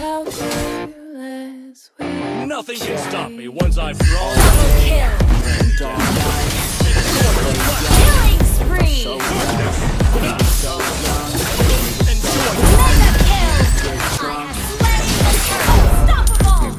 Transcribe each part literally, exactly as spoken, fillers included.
Nothing can stop me once I've drawn. Killing spree! Mega kill! Unstoppable!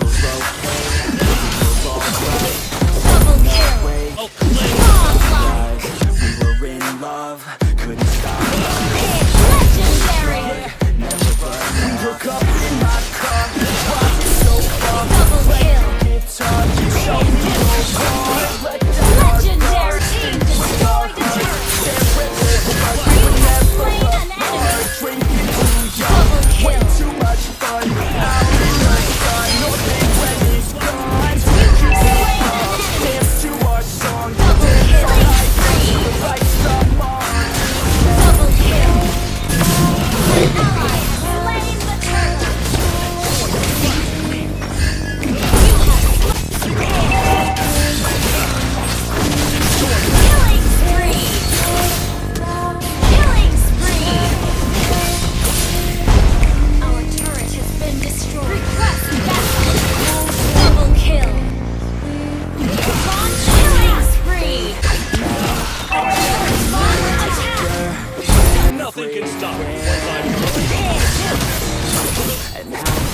Double kill! Long block! We were in love, couldn't stop. Legendary! We woke up in my car, watching so far. Double kill! Guitar, you showed me no heart. Legendary! Team destroyed the turret! You have slain an enemy! Drinking too young, Double way kill! too much fun. Out in the sun, no thing when he's gone. You have slain an enemy! Dance to our song, Double kill! the lights come on. Double kill! An ally slain the turret! Killing spree! Killing spree! Our turret has been destroyed. Request backup! Double kill! Launch killing spree! Our turret launch attack! Nothing can stop me once I've drawn. And how